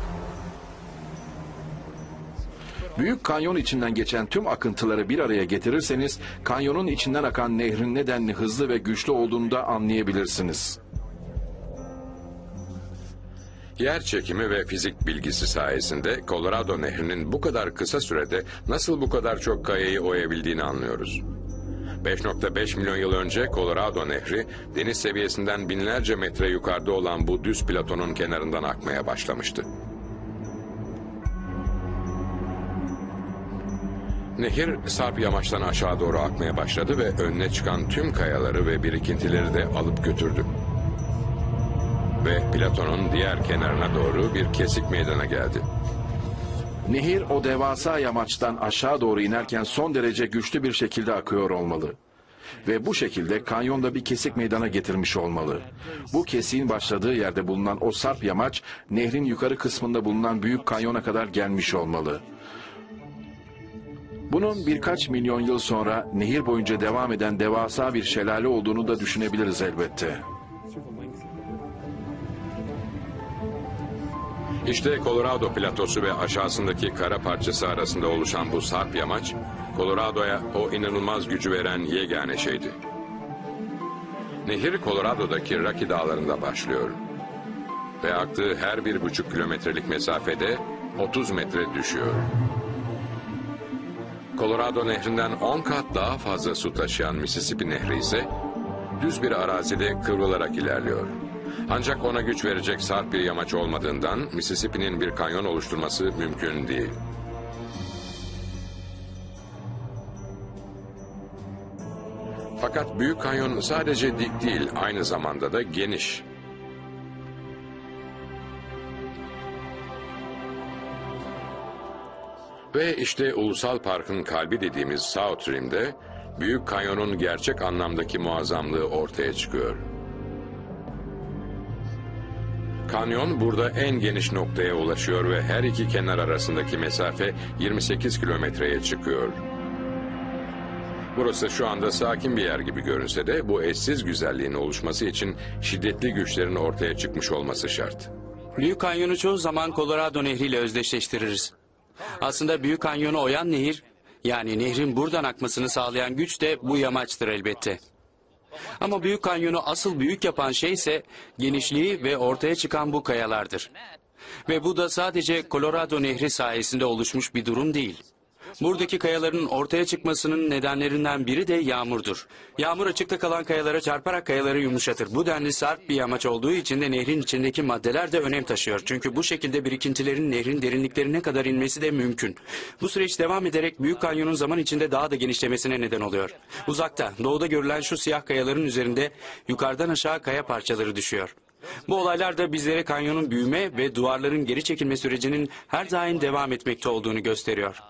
Büyük kanyon içinden geçen tüm akıntıları bir araya getirirseniz, kanyonun içinden akan nehrin nedenli hızlı ve güçlü olduğunu da anlayabilirsiniz. Yer çekimi ve fizik bilgisi sayesinde Colorado Nehri'nin bu kadar kısa sürede nasıl bu kadar çok kayayı oyabildiğini anlıyoruz. beş nokta beş milyon yıl önce Colorado Nehri, deniz seviyesinden binlerce metre yukarıda olan bu düz platonun kenarından akmaya başlamıştı. Nehir, sarp yamaçtan aşağı doğru akmaya başladı ve önüne çıkan tüm kayaları ve birikintileri de alıp götürdü. Ve platonun diğer kenarına doğru bir kesik meydana geldi. Nehir o devasa yamaçtan aşağı doğru inerken son derece güçlü bir şekilde akıyor olmalı. Ve bu şekilde kanyonda bir kesik meydana getirmiş olmalı. Bu kesiğin başladığı yerde bulunan o sarp yamaç, nehrin yukarı kısmında bulunan büyük kanyona kadar gelmiş olmalı. Bunun birkaç milyon yıl sonra nehir boyunca devam eden devasa bir şelale olduğunu da düşünebiliriz elbette. İşte Colorado platosu ve aşağısındaki kara parçası arasında oluşan bu sarp yamaç, Colorado'ya o inanılmaz gücü veren yegane şeydi. Nehir Colorado'daki Rocky Dağları'nda başlıyor. Ve aktığı her bir buçuk kilometrelik mesafede otuz metre düşüyor. Colorado Nehri'nden on kat daha fazla su taşıyan Mississippi Nehri ise düz bir arazide kıvrılarak ilerliyor. Ancak ona güç verecek sarp bir yamaç olmadığından Mississippi'nin bir kanyon oluşturması mümkün değil. Fakat Büyük Kanyon sadece dik değil, aynı zamanda da geniş. Ve işte Ulusal Park'ın kalbi dediğimiz South Rim'de Büyük Kanyon'un gerçek anlamdaki muazzamlığı ortaya çıkıyor. Kanyon burada en geniş noktaya ulaşıyor ve her iki kenar arasındaki mesafe yirmi sekiz kilometreye çıkıyor. Burası şu anda sakin bir yer gibi görünse de bu eşsiz güzelliğin oluşması için şiddetli güçlerin ortaya çıkmış olması şart. Büyük Kanyonu çoğu zaman Colorado Nehri ile özdeşleştiririz. Aslında Büyük Kanyonu oyan nehir, yani nehrin buradan akmasını sağlayan güç de bu yamaçtır elbette. Ama Büyük Kanyonu asıl büyük yapan şey ise genişliği ve ortaya çıkan bu kayalardır. Ve bu da sadece Colorado Nehri sayesinde oluşmuş bir durum değil. Buradaki kayaların ortaya çıkmasının nedenlerinden biri de yağmurdur. Yağmur açıkta kalan kayalara çarparak kayaları yumuşatır. Bu denli sert bir yamaç olduğu için de nehrin içindeki maddeler de önem taşıyor. Çünkü bu şekilde birikintilerin nehrin derinliklerine kadar inmesi de mümkün. Bu süreç devam ederek Büyük Kanyon'un zaman içinde daha da genişlemesine neden oluyor. Uzakta, doğuda görülen şu siyah kayaların üzerinde yukarıdan aşağı kaya parçaları düşüyor. Bu olaylar da bizlere kanyonun büyüme ve duvarların geri çekilme sürecinin her daim devam etmekte olduğunu gösteriyor.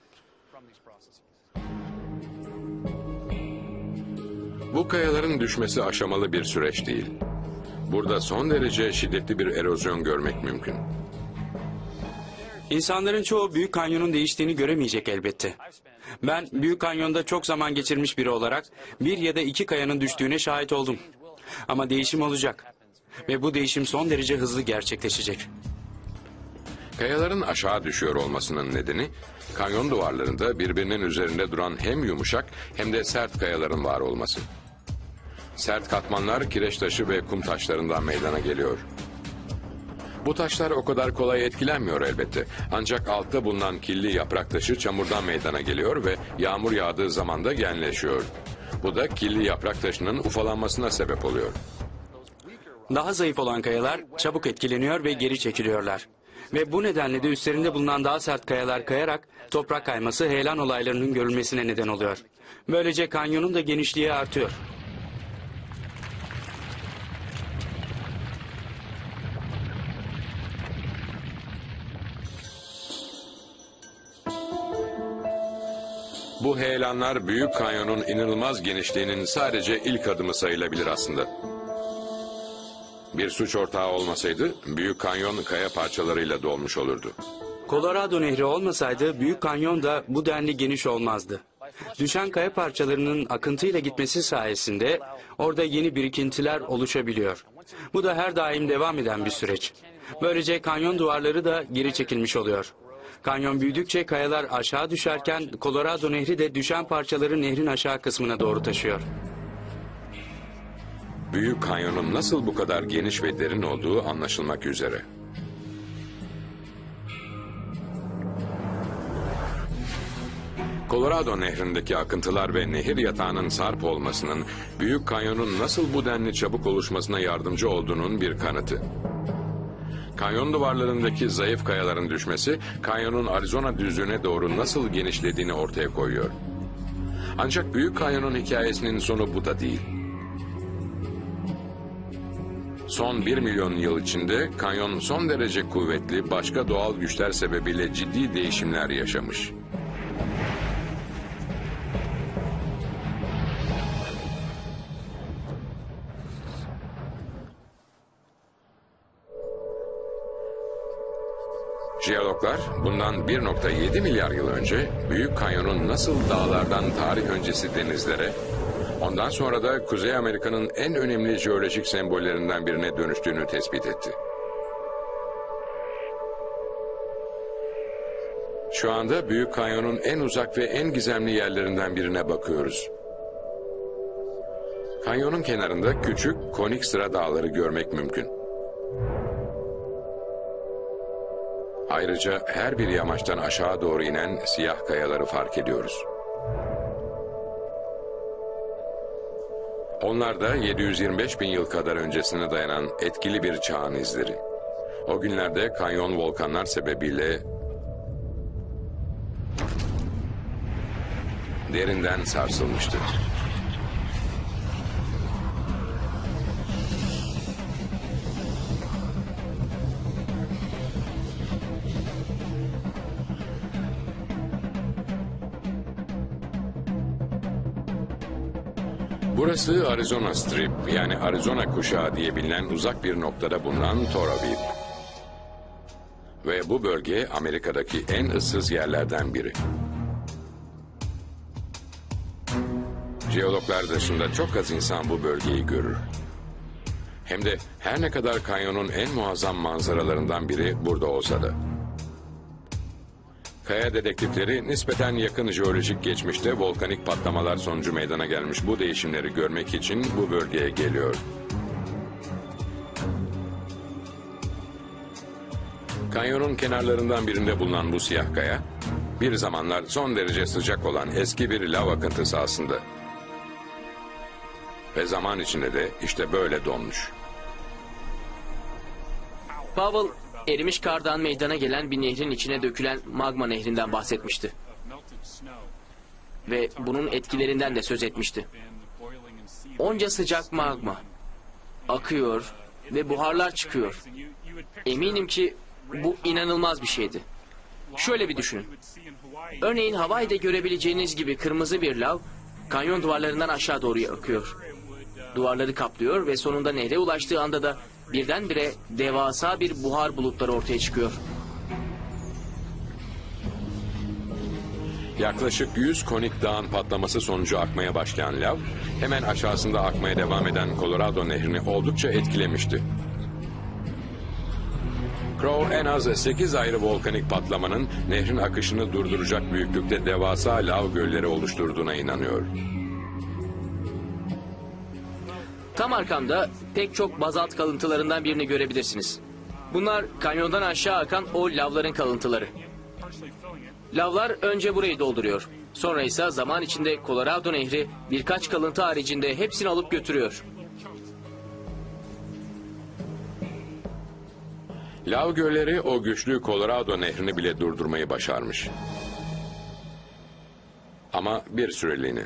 Bu kayaların düşmesi aşamalı bir süreç değil. Burada son derece şiddetli bir erozyon görmek mümkün. İnsanların çoğu Büyük Kanyon'un değiştiğini göremeyecek elbette. Ben Büyük Kanyon'da çok zaman geçirmiş biri olarak bir ya da iki kayanın düştüğüne şahit oldum. Ama değişim olacak. Ve bu değişim son derece hızlı gerçekleşecek. Kayaların aşağı düşüyor olmasının nedeni, kanyon duvarlarında birbirinin üzerinde duran hem yumuşak hem de sert kayaların var olması. Sert katmanlar kireç taşı ve kum taşlarından meydana geliyor. Bu taşlar o kadar kolay etkilenmiyor elbette. Ancak altta bulunan kirli yaprak taşı çamurdan meydana geliyor ve yağmur yağdığı zaman da genleşiyor. Bu da kirli yaprak taşının ufalanmasına sebep oluyor. Daha zayıf olan kayalar çabuk etkileniyor ve geri çekiliyorlar. Ve bu nedenle de üstlerinde bulunan daha sert kayalar kayarak toprak kayması, heyelan olaylarının görülmesine neden oluyor. Böylece kanyonun da genişliği artıyor. Bu heyelanlar Büyük Kanyon'un inanılmaz genişliğinin sadece ilk adımı sayılabilir aslında. Bir suç ortağı olmasaydı Büyük Kanyon kaya parçalarıyla dolmuş olurdu. Colorado Nehri olmasaydı Büyük Kanyon da bu denli geniş olmazdı. Düşen kaya parçalarının akıntıyla gitmesi sayesinde orada yeni birikintiler oluşabiliyor. Bu da her daim devam eden bir süreç. Böylece kanyon duvarları da geri çekilmiş oluyor. Kanyon büyüdükçe kayalar aşağı düşerken Colorado Nehri de düşen parçaları nehrin aşağı kısmına doğru taşıyor. Büyük Kanyon'un nasıl bu kadar geniş ve derin olduğu anlaşılmak üzere. Colorado Nehri'ndeki akıntılar ve nehir yatağının sarp olmasının Büyük Kanyon'un nasıl bu denli çabuk oluşmasına yardımcı olduğunun bir kanıtı. Kanyon duvarlarındaki zayıf kayaların düşmesi, kanyonun Arizona düzlüğüne doğru nasıl genişlediğini ortaya koyuyor. Ancak Büyük Kanyon'un hikayesinin sonu bu da değil. Son bir milyon yıl içinde kanyon son derece kuvvetli başka doğal güçler sebebiyle ciddi değişimler yaşamış. Jeologlar bundan bir nokta yedi milyar yıl önce Büyük Kanyon'un nasıl dağlardan tarih öncesi denizlere, ondan sonra da Kuzey Amerika'nın en önemli jeolojik sembollerinden birine dönüştüğünü tespit etti. Şu anda Büyük Kanyon'un en uzak ve en gizemli yerlerinden birine bakıyoruz. Kanyonun kenarında küçük, konik sıra dağları görmek mümkün. Ayrıca her bir yamaçtan aşağı doğru inen siyah kayaları fark ediyoruz. Onlar da yedi yüz yirmi beş bin yıl kadar öncesine dayanan etkili bir çağın izleri. O günlerde kanyon volkanlar sebebiyle derinden sarsılmıştı. Burası Arizona Strip, yani Arizona kuşağı diye bilinen uzak bir noktada bulunan Toroville. Ve bu bölge Amerika'daki en ıssız yerlerden biri. Jeologlar dışında çok az insan bu bölgeyi görür. Hem de her ne kadar kanyonun en muazzam manzaralarından biri burada olsa da. Kaya dedektifleri nispeten yakın jeolojik geçmişte volkanik patlamalar sonucu meydana gelmiş bu değişimleri görmek için bu bölgeye geliyor. Kanyonun kenarlarından birinde bulunan bu siyah kaya, Bir zamanlar son derece sıcak olan eski bir lav akıntısı aslında. Ve zaman içinde de işte böyle donmuş. Powell, erimiş kardan meydana gelen bir nehrin içine dökülen magma nehrinden bahsetmişti. Ve bunun etkilerinden de söz etmişti. Onca sıcak magma akıyor ve buharlar çıkıyor. Eminim ki bu inanılmaz bir şeydi. Şöyle bir düşünün. Örneğin Hawaii'de görebileceğiniz gibi kırmızı bir lav kanyon duvarlarından aşağı doğru akıyor. Duvarları kaplıyor ve sonunda nehre ulaştığı anda da birdenbire devasa bir buhar bulutları ortaya çıkıyor. Yaklaşık yüz konik dağın patlaması sonucu akmaya başlayan lav, hemen aşağısında akmaya devam eden Colorado Nehri'ni oldukça etkilemişti. Crow en az sekiz ayrı volkanik patlamanın nehrin akışını durduracak büyüklükte devasa lav gölleri oluşturduğuna inanıyor. Tam arkamda pek çok bazalt kalıntılarından birini görebilirsiniz. Bunlar kanyondan aşağı akan o lavların kalıntıları. Lavlar önce burayı dolduruyor. Sonra ise zaman içinde Colorado Nehri birkaç kalıntı haricinde hepsini alıp götürüyor. Lav gölleri o güçlü Colorado Nehri'ni bile durdurmayı başarmış. Ama bir süreliğine.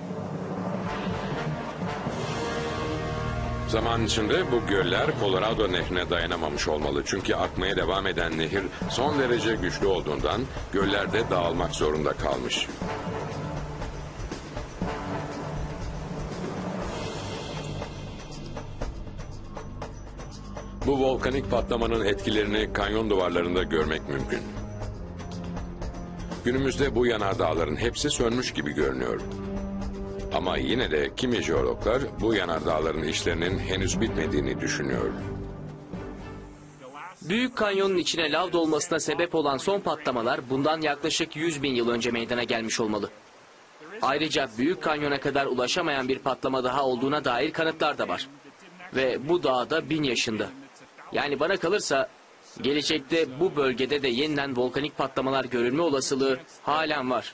Zaman içinde bu göller Colorado Nehri'ne dayanamamış olmalı. Çünkü akmaya devam eden nehir son derece güçlü olduğundan göllerde dağılmak zorunda kalmış. Bu volkanik patlamanın etkilerini kanyon duvarlarında görmek mümkün. Günümüzde bu yanardağların hepsi sönmüş gibi görünüyor. Ama yine de kimi jeologlar bu yanardağların işlerinin henüz bitmediğini düşünüyor. Büyük kanyonun içine lav dolmasına sebep olan son patlamalar bundan yaklaşık yüz bin yıl önce meydana gelmiş olmalı. Ayrıca Büyük Kanyon'a kadar ulaşamayan bir patlama daha olduğuna dair kanıtlar da var. Ve bu dağ da bin yaşında. Yani bana kalırsa gelecekte bu bölgede de yeniden volkanik patlamalar görülme olasılığı halen var.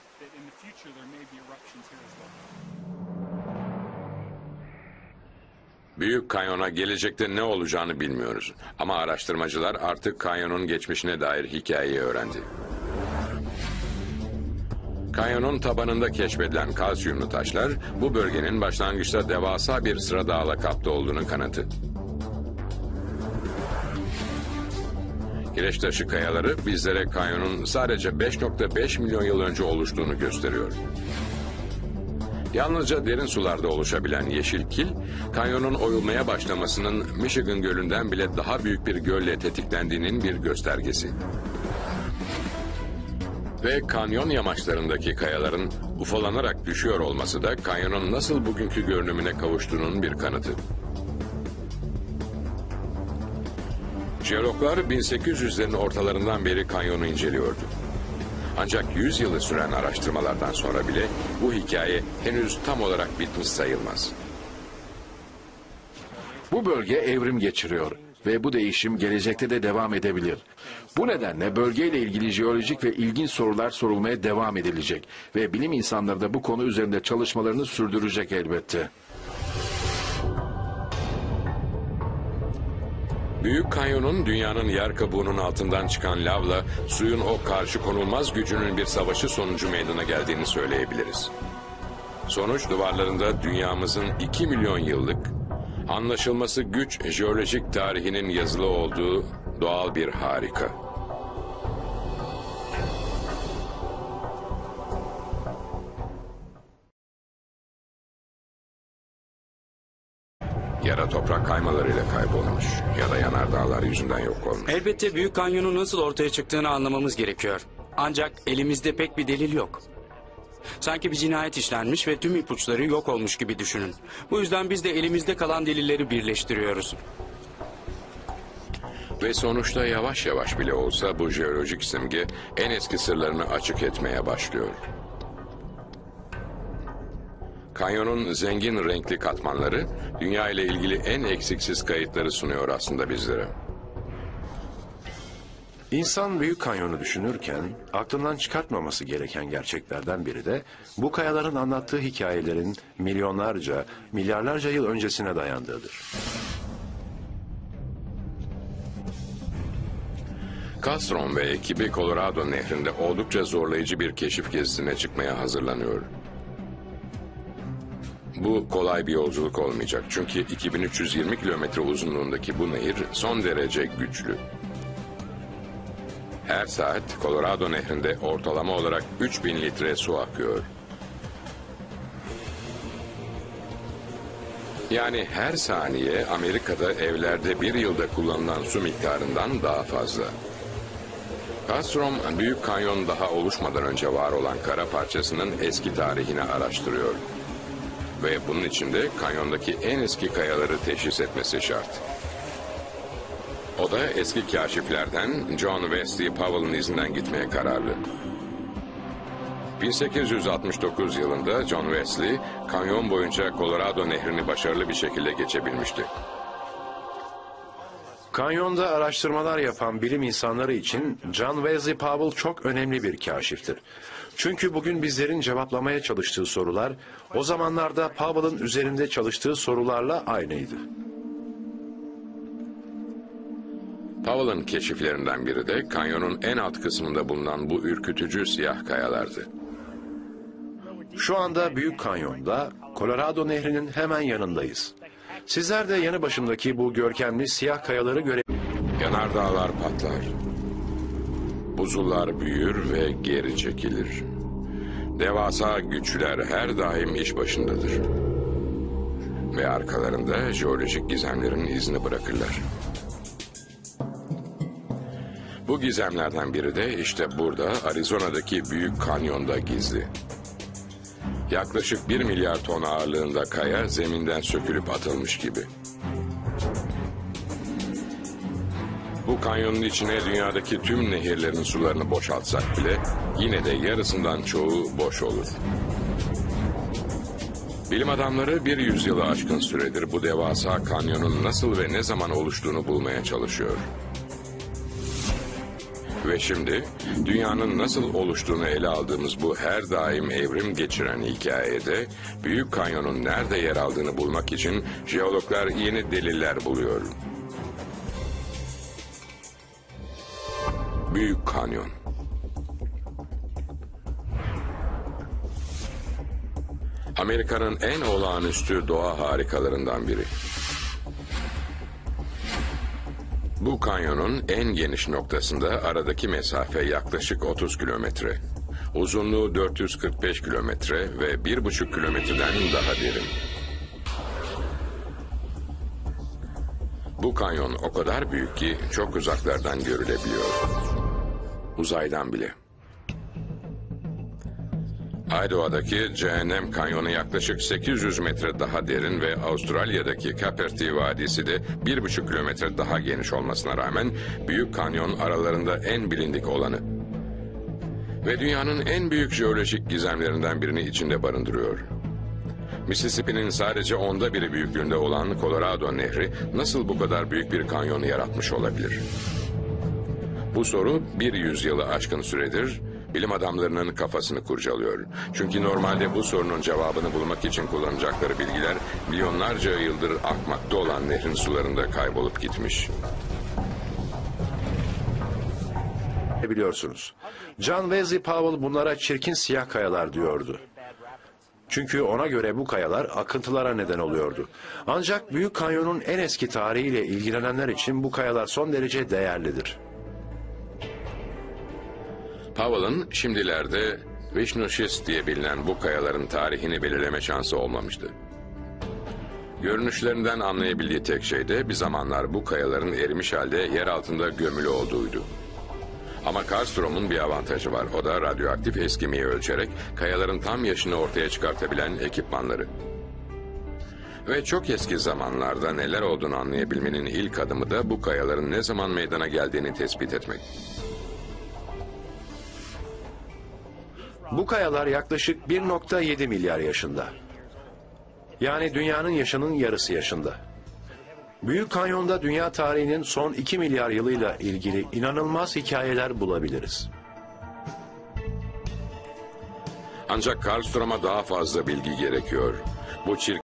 Büyük Kanyon'a gelecekte ne olacağını bilmiyoruz. Ama araştırmacılar artık kanyonun geçmişine dair hikayeyi öğrendi. Kanyonun tabanında keşfedilen kalsiyumlu taşlar, bu bölgenin başlangıçta devasa bir sıra dağla kaplı olduğunu kanıtı. Kireç taşı kayaları bizlere kanyonun sadece beş nokta beş milyon yıl önce oluştuğunu gösteriyor. Yalnızca derin sularda oluşabilen yeşil kil, kanyonun oyulmaya başlamasının Michigan Gölü'nden bile daha büyük bir gölle tetiklendiğinin bir göstergesi. Ve kanyon yamaçlarındaki kayaların ufalanarak düşüyor olması da kanyonun nasıl bugünkü görünümüne kavuştuğunun bir kanıtı. Jeologlar bin sekiz yüzlerin ortalarından beri kanyonu inceliyordu. Ancak yüz yılı süren araştırmalardan sonra bile bu hikaye henüz tam olarak bitmiş sayılmaz. Bu bölge evrim geçiriyor ve bu değişim gelecekte de devam edebilir. Bu nedenle bölgeyle ilgili jeolojik ve ilginç sorular sorulmaya devam edilecek ve bilim insanları da bu konu üzerinde çalışmalarını sürdürecek elbette. Büyük Kanyon'un dünyanın yer kabuğunun altından çıkan lavla suyun o karşı konulmaz gücünün bir savaşı sonucu meydana geldiğini söyleyebiliriz. Sonuç duvarlarında dünyamızın iki milyon yıllık anlaşılması güç jeolojik tarihinin yazılı olduğu doğal bir harika. Ya da toprak kaymalarıyla kaybolmuş ya da yanardağlar yüzünden yok olmuş. Elbette Büyük Kanyon'un nasıl ortaya çıktığını anlamamız gerekiyor. Ancak elimizde pek bir delil yok. Sanki bir cinayet işlenmiş ve tüm ipuçları yok olmuş gibi düşünün. Bu yüzden biz de elimizde kalan delilleri birleştiriyoruz. Ve sonuçta yavaş yavaş bile olsa bu jeolojik simge en eski sırlarını açık etmeye başlıyor. Kanyonun zengin renkli katmanları dünya ile ilgili en eksiksiz kayıtları sunuyor aslında bizlere. İnsan Büyük Kanyonu düşünürken aklından çıkartmaması gereken gerçeklerden biri de bu kayaların anlattığı hikayelerin milyonlarca, milyarlarca yıl öncesine dayandığıdır. Castron ve ekibi Colorado Nehri'nde oldukça zorlayıcı bir keşif gezisine çıkmaya hazırlanıyor. Bu kolay bir yolculuk olmayacak çünkü iki bin üç yüz yirmi kilometre uzunluğundaki bu nehir son derece güçlü. Her saat Colorado Nehri'nde ortalama olarak üç bin litre su akıyor. Yani her saniye Amerika'da evlerde bir yılda kullanılan su miktarından daha fazla. Castron, Büyük Kanyon daha oluşmadan önce var olan kara parçasının eski tarihini araştırıyor. Ve bunun için de kanyondaki en eski kayaları teşhis etmesi şart. O da eski kaşiflerden John Wesley Powell'ın izinden gitmeye kararlı. bin sekiz yüz altmış dokuz yılında John Wesley, kanyon boyunca Colorado Nehri'ni başarılı bir şekilde geçebilmişti. Kanyonda araştırmalar yapan bilim insanları için John Wesley Powell çok önemli bir kaşiftir. Çünkü bugün bizlerin cevaplamaya çalıştığı sorular, o zamanlarda Powell'ın üzerinde çalıştığı sorularla aynıydı. Powell'ın keşiflerinden biri de kanyonun en alt kısmında bulunan bu ürkütücü siyah kayalardı. Şu anda Büyük Kanyon'da Colorado Nehri'nin hemen yanındayız. Sizler de yanı başımdaki bu görkemli siyah kayaları görebilirsiniz. Yanardağlar patlar. Buzullar büyür ve geri çekilir. Devasa güçler her daim iş başındadır. Ve arkalarında jeolojik gizemlerin izini bırakırlar. Bu gizemlerden biri de işte burada Arizona'daki Büyük Kanyon'da gizli. Yaklaşık bir milyar ton ağırlığında kaya zeminden sökülüp atılmış gibi. Bu kanyonun içine dünyadaki tüm nehirlerin sularını boşaltsak bile yine de yarısından çoğu boş olur. Bilim adamları bir yüzyılı aşkın süredir bu devasa kanyonun nasıl ve ne zaman oluştuğunu bulmaya çalışıyor. Ve şimdi dünyanın nasıl oluştuğunu ele aldığımız bu her daim evrim geçiren hikayede Büyük Kanyon'un nerede yer aldığını bulmak için jeologlar yeni deliller buluyor. Büyük Kanyon. Amerika'nın en olağanüstü doğa harikalarından biri. Bu kanyonun en geniş noktasında aradaki mesafe yaklaşık otuz kilometre. Uzunluğu dört yüz kırk beş kilometre ve bir buçuk kilometreden daha derin. Bu kanyon o kadar büyük ki çok uzaklardan görülebiliyor. Uzaydan bile. Idaho'daki Cehennem Kanyonu yaklaşık sekiz yüz metre daha derin ve Avustralya'daki Capertee Vadisi de bir buçuk kilometre daha geniş olmasına rağmen Büyük Kanyon aralarında en bilindik olanı. Ve dünyanın en büyük jeolojik gizemlerinden birini içinde barındırıyor. Mississippi'nin sadece onda biri büyüklüğünde olan Colorado Nehri nasıl bu kadar büyük bir kanyonu yaratmış olabilir? Bu soru bir yüzyılı aşkın süredir bilim adamlarının kafasını kurcalıyor. Çünkü normalde bu sorunun cevabını bulmak için kullanacakları bilgiler milyonlarca yıldır akmakta olan nehrin sularında kaybolup gitmiş. Biliyorsunuz. John Wesley Powell bunlara çirkin siyah kayalar diyordu. Çünkü ona göre bu kayalar akıntılara neden oluyordu. Ancak Büyük Kanyon'un en eski tarihiyle ilgilenenler için bu kayalar son derece değerlidir. Powell'ın şimdilerde Vishnu Schist diye bilinen bu kayaların tarihini belirleme şansı olmamıştı. Görünüşlerinden anlayabildiği tek şey de bir zamanlar bu kayaların erimiş halde yer altında gömülü olduğuydu. Ama Carstrom'un bir avantajı var. O da radyoaktif eskimeyi ölçerek kayaların tam yaşını ortaya çıkartabilen ekipmanları. Ve çok eski zamanlarda neler olduğunu anlayabilmenin ilk adımı da bu kayaların ne zaman meydana geldiğini tespit etmek. Bu kayalar yaklaşık bir nokta yedi milyar yaşında. Yani dünyanın yaşının yarısı yaşında. Büyük Kanyon'da dünya tarihinin son iki milyar yılıyla ilgili inanılmaz hikayeler bulabiliriz. Ancak Karlstrom'a daha fazla bilgi gerekiyor. Bu çirkin